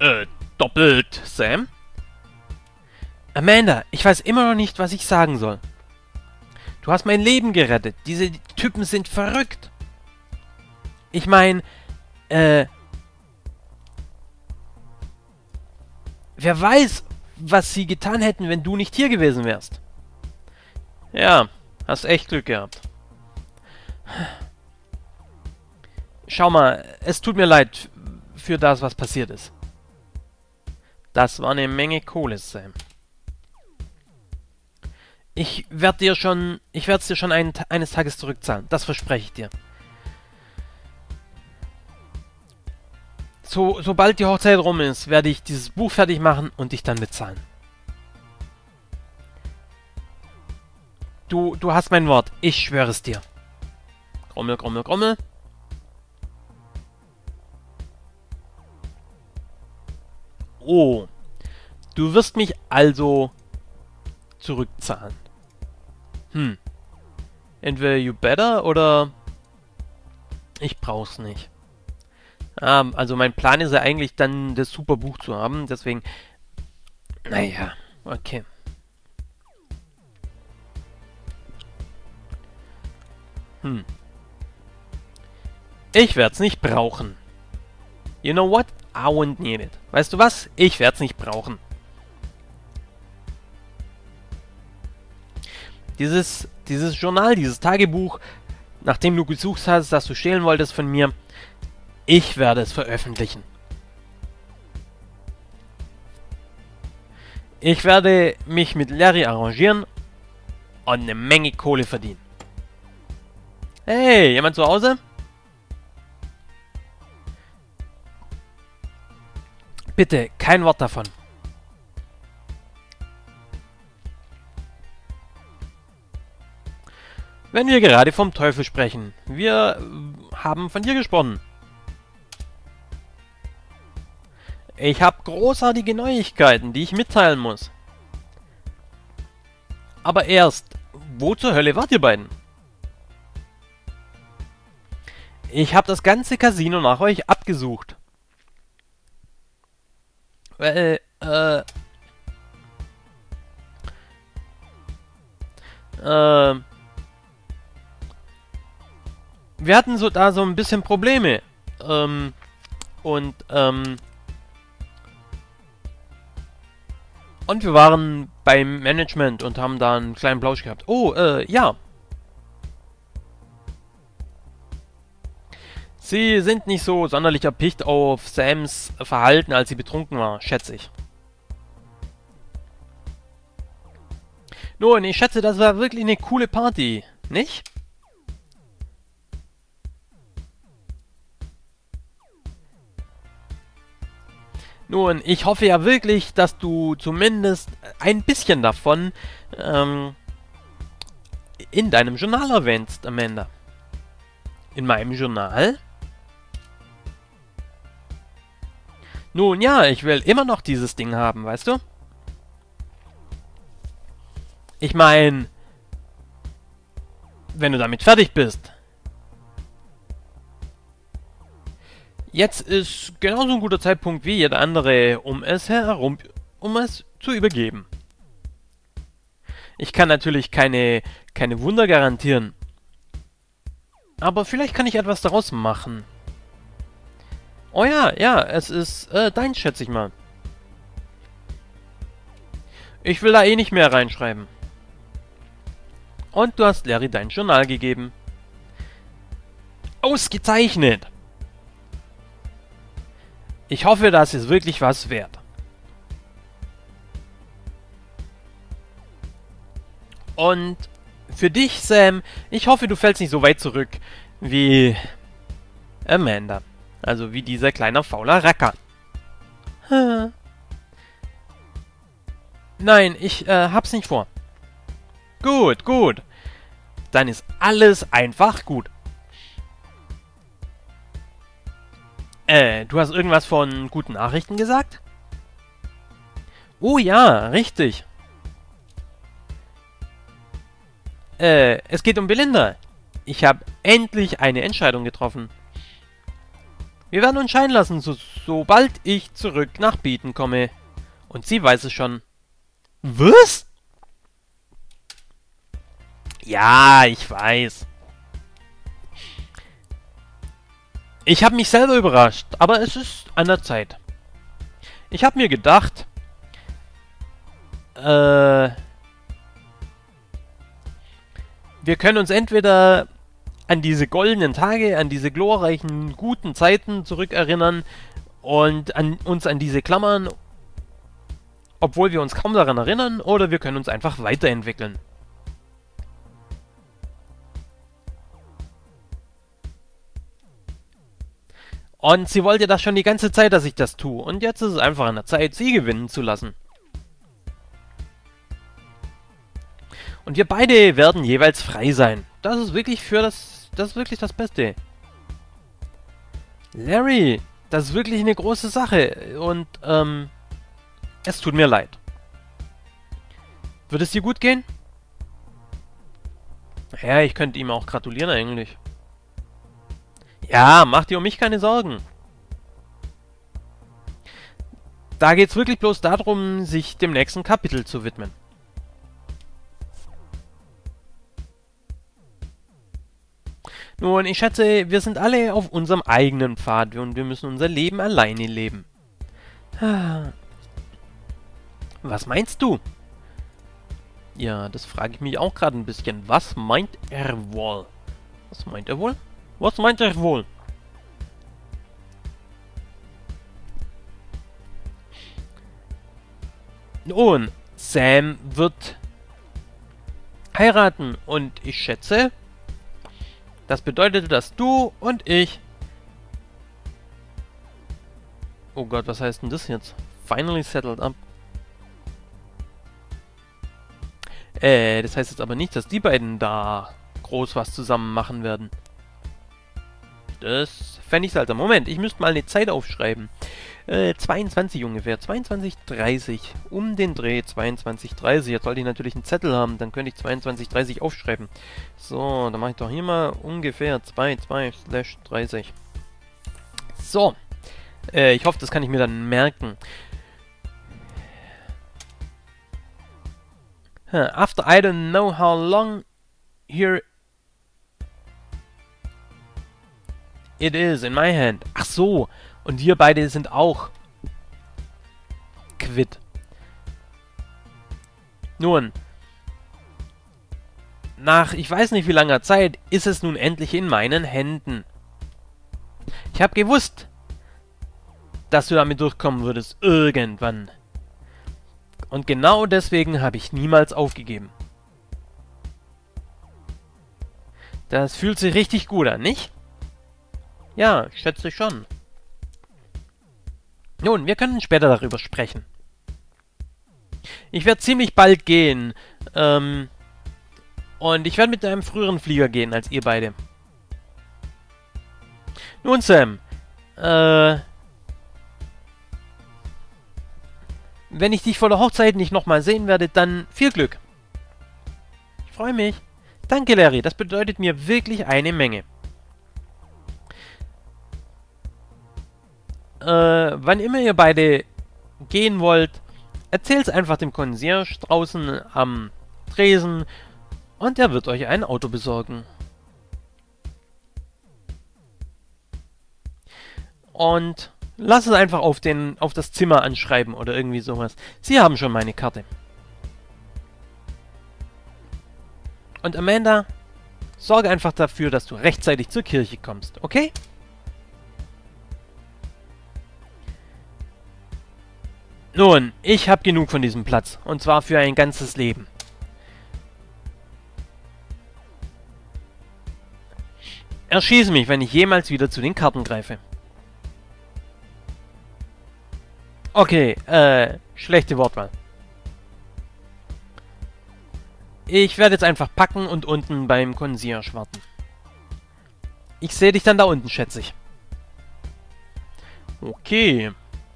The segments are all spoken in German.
Äh, doppelt, Sam? Amanda, ich weiß immer noch nicht, was ich sagen soll. Du hast mein Leben gerettet. Diese Typen sind verrückt. Ich meine, wer weiß, was sie getan hätten, wenn du nicht hier gewesen wärst. Ja, hast echt Glück gehabt. Schau mal, es tut mir leid für das, was passiert ist. Das war eine Menge Kohle, Sam. Ich werde es dir schon eines Tages zurückzahlen. Das verspreche ich dir. Sobald die Hochzeit rum ist, werde ich dieses Buch fertig machen und dich dann bezahlen. Du hast mein Wort. Ich schwöre es dir. Grommel, grommel, grommel. Oh. Du wirst mich also zurückzahlen. Entweder you better oder ich brauch's nicht. Also mein Plan ist ja eigentlich dann das super Buch zu haben, deswegen. Naja, okay. Ich werd's nicht brauchen. You know what? I won't need it. Weißt du was? Ich werd's nicht brauchen. Dieses Journal, dieses Tagebuch, nachdem du gesucht hast, das du stehlen wolltest von mir, ich werde es veröffentlichen. Ich werde mich mit Larry arrangieren und eine Menge Kohle verdienen. Hey, jemand zu Hause? Bitte, kein Wort davon. Wenn wir gerade vom Teufel sprechen. Wir haben von dir gesprochen. Ich habe großartige Neuigkeiten, die ich mitteilen muss. Aber erst, wo zur Hölle wart ihr beiden? Ich habe das ganze Casino nach euch abgesucht. Wir hatten da so ein bisschen Probleme. Und wir waren beim Management und haben da einen kleinen Plausch gehabt. Oh, ja. Sie sind nicht so sonderlich erpicht auf Sams Verhalten, als sie betrunken war, schätze ich. Nun, ich schätze, das war wirklich eine coole Party, nicht? Nun, ich hoffe ja wirklich, dass du zumindest ein bisschen davon in deinem Journal erwähnst, Amanda. In meinem Journal? Nun ja, ich will immer noch dieses Ding haben, weißt du? Ich meine, wenn du damit fertig bist. Jetzt ist genauso ein guter Zeitpunkt wie jeder andere, um es zu übergeben. Ich kann natürlich keine Wunder garantieren. Aber vielleicht kann ich etwas daraus machen. Oh ja, ja, es ist dein, schätze ich mal. Ich will da eh nicht mehr reinschreiben. Und du hast Larry dein Journal gegeben. Ausgezeichnet! Ich hoffe, das ist wirklich was wert. Und für dich, Sam, ich hoffe, du fällst nicht so weit zurück wie Amanda. Also wie dieser kleine fauler Racker. Nein, ich hab's nicht vor. Gut, gut. Dann ist alles einfach gut. Du hast irgendwas von guten Nachrichten gesagt? Oh ja, richtig. Es geht um Belinda. Ich habe endlich eine Entscheidung getroffen. Wir werden uns scheiden lassen, sobald ich zurück nach Beacon komme. Und sie weiß es schon. Was? Ja, ich weiß. Ich habe mich selber überrascht, aber es ist an der Zeit. Ich habe mir gedacht, wir können uns entweder an diese goldenen Tage, an diese glorreichen, guten Zeiten zurückerinnern und uns an diese klammern, obwohl wir uns kaum daran erinnern, oder wir können uns einfach weiterentwickeln. Und sie wollte das schon die ganze Zeit, dass ich das tue. Und jetzt ist es einfach an der Zeit, sie gewinnen zu lassen. Und wir beide werden jeweils frei sein. Das ist wirklich das ist wirklich das Beste. Larry, das ist wirklich eine große Sache. Und, es tut mir leid. Wird es dir gut gehen? Ja, ich könnte ihm auch gratulieren eigentlich. Ja, mach dir um mich keine Sorgen. Da geht's wirklich bloß darum, sich dem nächsten Kapitel zu widmen. Nun, ich schätze, wir sind alle auf unserem eigenen Pfad und wir müssen unser Leben alleine leben. Was meinst du? Ja, das frage ich mich auch gerade ein bisschen. Was meint er wohl? Was meint er wohl? Was meint er wohl? Nun, Sam wird heiraten und ich schätze, das bedeutet, dass du und ich... Oh Gott, was heißt denn das jetzt? Finally settled up. Das heißt jetzt aber nicht, dass die beiden da groß was zusammen machen werden. Das fände ich seltsam. Moment, ich müsste mal eine Zeit aufschreiben. 22 ungefähr. 22:30. Um den Dreh 22:30. Jetzt sollte ich natürlich einen Zettel haben. Dann könnte ich 22:30 aufschreiben. So, dann mache ich doch hier mal ungefähr 22/30. So. Ich hoffe, das kann ich mir dann merken. After I don't know how long here it is in my hand. Ach so. Und wir beide sind auch quitt. Nun, nach ich weiß nicht wie langer Zeit ist es nun endlich in meinen Händen. Ich habe gewusst, dass du damit durchkommen würdest, irgendwann. Und genau deswegen habe ich niemals aufgegeben. Das fühlt sich richtig gut an, nicht? Ja, ich schätze schon. Nun, wir können später darüber sprechen. Ich werde ziemlich bald gehen. Und ich werde mit einem früheren Flieger gehen als ihr beide. Nun, Sam. Wenn ich dich vor der Hochzeit nicht nochmal sehen werde, dann viel Glück. Ich freue mich. Danke, Larry. Das bedeutet mir wirklich eine Menge. Wann immer ihr beide gehen wollt, erzählt's einfach dem Concierge draußen am Tresen und er wird euch ein Auto besorgen. Und lasst es einfach auf das Zimmer anschreiben oder irgendwie sowas. Sie haben schon meine Karte. Und Amanda, sorge einfach dafür, dass du rechtzeitig zur Kirche kommst, okay? Nun, ich habe genug von diesem Platz. Und zwar für ein ganzes Leben. Erschieße mich, wenn ich jemals wieder zu den Karten greife. Okay, schlechte Wortwahl. Ich werde jetzt einfach packen und unten beim Concierge warten. Ich sehe dich dann da unten, schätze ich. Okay.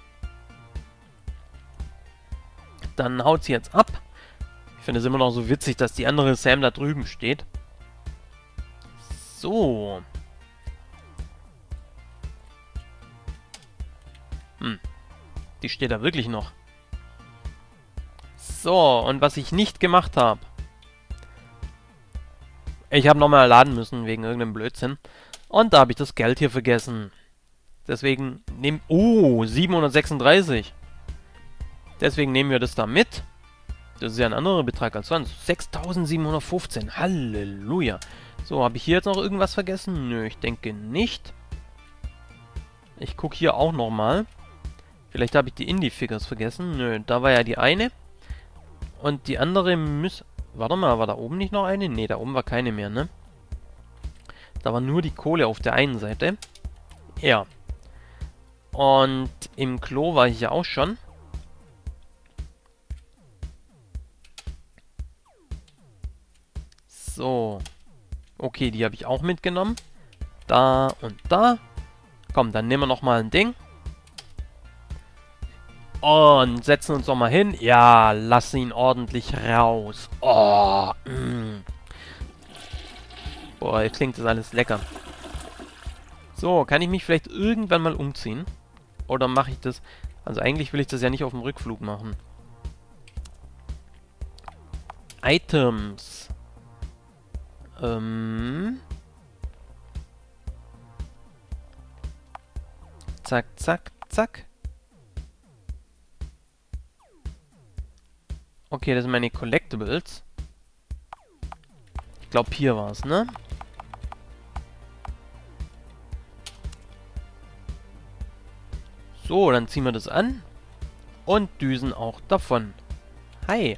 Dann haut sie jetzt ab. Ich finde es immer noch so witzig, dass die andere Sam da drüben steht. So. Hm, die steht da wirklich noch. So, und was ich nicht gemacht habe. Ich habe nochmal laden müssen wegen irgendeinem Blödsinn. Und da habe ich das Geld hier vergessen. Deswegen nehmen... Oh, 736. Deswegen nehmen wir das da mit. Das ist ja ein anderer Betrag als sonst. 6715. Halleluja. So, habe ich hier jetzt noch irgendwas vergessen? Nö, ich denke nicht. Ich gucke hier auch nochmal. Vielleicht habe ich die Indie-Figures vergessen. Nö, da war ja die eine. Und die andere muss... Warte mal, war da oben nicht noch eine? Ne, da oben war keine mehr, ne? Da war nur die Kohle auf der einen Seite. Ja. Und im Klo war ich ja auch schon. So. Okay, die habe ich auch mitgenommen. Da und da. Komm, dann nehmen wir nochmal ein Ding. Und setzen uns nochmal hin. Ja, lass ihn ordentlich raus. Oh. Boah, hier klingt das alles lecker. So, kann ich mich vielleicht irgendwann mal umziehen? Oder mache ich das... Also eigentlich will ich das ja nicht auf dem Rückflug machen. Items. Zack, zack, zack. Okay, das sind meine Collectibles. Ich glaube, hier war es, ne? So, dann ziehen wir das an. Und düsen auch davon. Hi.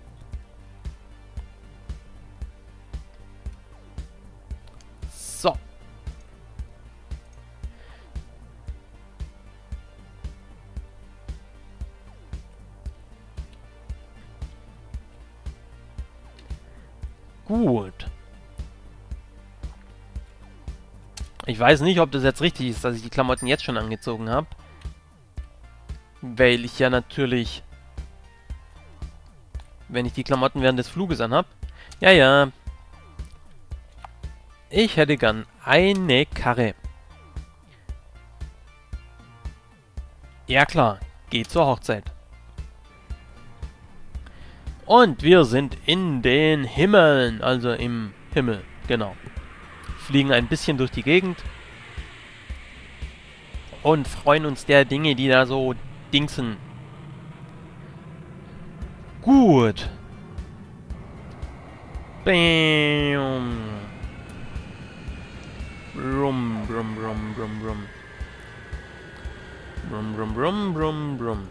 So. Gut. Ich weiß nicht, ob das jetzt richtig ist, dass ich die Klamotten jetzt schon angezogen habe. Weil ich ja natürlich... Wenn ich die Klamotten während des Fluges anhab. Ja, ja. Ich hätte gern eine Karre. Ja klar, geht zur Hochzeit. Und wir sind in den Himmeln, also im Himmel, genau. Fliegen ein bisschen durch die Gegend. Und freuen uns der Dinge, die da so dingsen. Gut. Bam. Brum, brum, brum, brum, brum. Brum, brum, brum, brum, brum.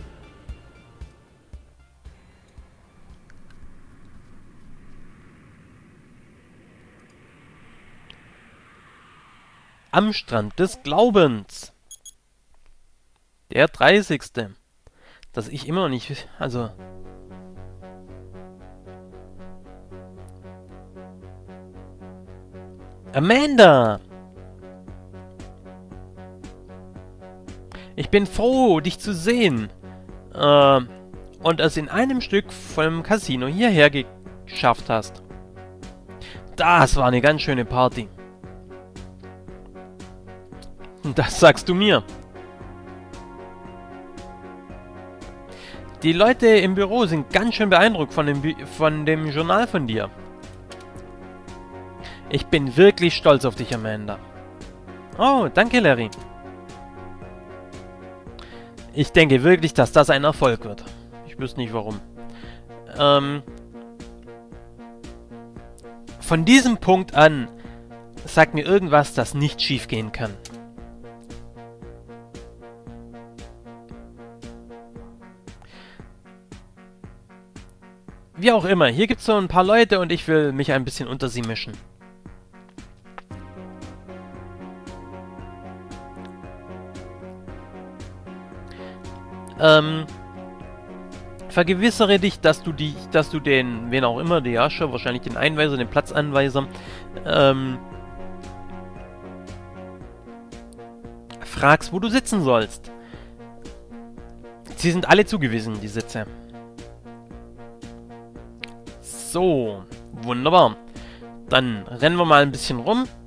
Am Strand des Glaubens. Der 30. Dass ich immer noch nicht... Also... Amanda! Ich bin froh, dich zu sehen. Und es in einem Stück vom Casino hierher geschafft hast. Das war eine ganz schöne Party. Das sagst du mir. Die Leute im Büro sind ganz schön beeindruckt von dem Journal von dir. Ich bin wirklich stolz auf dich, Amanda. Oh, danke, Larry. Ich denke wirklich, dass das ein Erfolg wird. Ich wüsste nicht, warum. Von diesem Punkt an sagt mir irgendwas, das nicht schief gehen kann. Wie auch immer, hier gibt es so ein paar Leute und ich will mich ein bisschen unter sie mischen. Vergewissere dich, dass du den, wen auch immer, die Herrscher, wahrscheinlich den Einweiser, den Platzanweiser, fragst, wo du sitzen sollst. Sie sind alle zugewiesen, die Sitze. So, wunderbar. Dann rennen wir mal ein bisschen rum.